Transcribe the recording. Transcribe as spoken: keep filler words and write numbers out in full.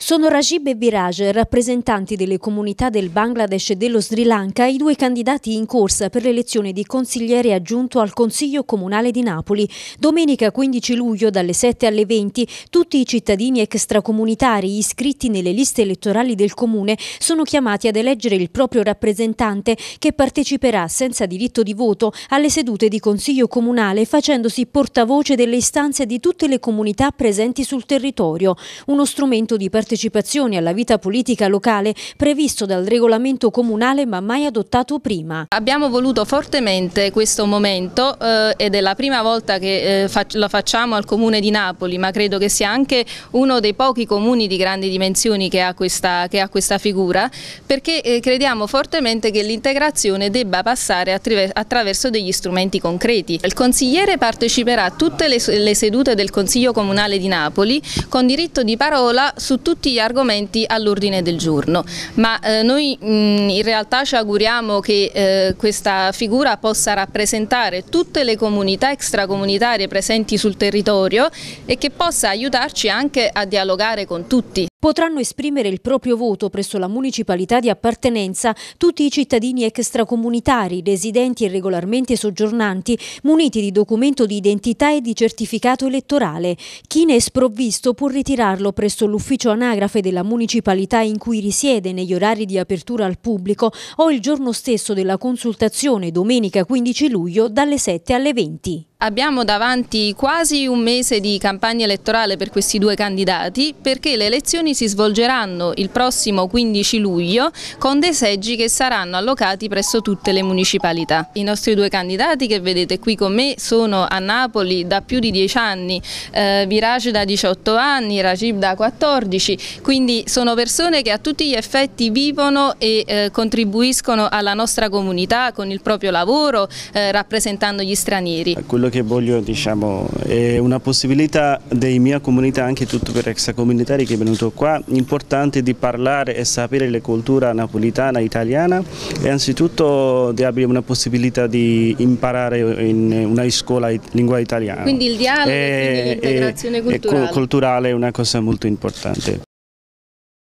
Sono Rajib e Viraj, rappresentanti delle comunità del Bangladesh e dello Sri Lanka, i due candidati in corsa per l'elezione di consigliere aggiunto al Consiglio Comunale di Napoli. Domenica quindici luglio dalle sette alle venti tutti i cittadini extracomunitari iscritti nelle liste elettorali del Comune sono chiamati ad eleggere il proprio rappresentante, che parteciperà senza diritto di voto alle sedute di Consiglio Comunale, facendosi portavoce delle istanze di tutte le comunità presenti sul territorio. Uno strumento di partecipazione alla vita politica locale previsto dal regolamento comunale ma mai adottato prima. Abbiamo voluto fortemente questo momento eh, ed è la prima volta che eh, fac lo facciamo al Comune di Napoli, ma credo che sia anche uno dei pochi comuni di grandi dimensioni che ha questa, che ha questa figura, perché eh, crediamo fortemente che l'integrazione debba passare attraverso degli strumenti concreti. Il consigliere parteciperà a tutte le, le sedute del Consiglio Comunale di Napoli con diritto di parola su tutti gli argomenti all'ordine del giorno, ma eh, noi mh, in realtà ci auguriamo che eh, questa figura possa rappresentare tutte le comunità extracomunitarie presenti sul territorio e che possa aiutarci anche a dialogare con tutti. Potranno esprimere il proprio voto presso la municipalità di appartenenza tutti i cittadini extracomunitari, residenti e regolarmente soggiornanti, muniti di documento di identità e di certificato elettorale. Chi ne è sprovvisto può ritirarlo presso l'ufficio anagrafe della municipalità in cui risiede negli orari di apertura al pubblico o il giorno stesso della consultazione, domenica quindici luglio, dalle sette alle venti. Abbiamo davanti quasi un mese di campagna elettorale per questi due candidati, perché le elezioni si svolgeranno il prossimo quindici luglio con dei seggi che saranno allocati presso tutte le municipalità. I nostri due candidati che vedete qui con me sono a Napoli da più di dieci anni, eh, Viraj da diciotto anni, Rajib da quattordici, quindi sono persone che a tutti gli effetti vivono e eh, contribuiscono alla nostra comunità con il proprio lavoro, eh, rappresentando gli stranieri. Quello che voglio, diciamo, è una possibilità della mia comunità, anche tutto per extracomunitari che è venuto qua, importante di parlare e sapere la cultura napolitana, italiana, e anzitutto di avere una possibilità di imparare in una scuola in lingua italiana. Quindi il dialogo e l'integrazione culturale. culturale è una cosa molto importante.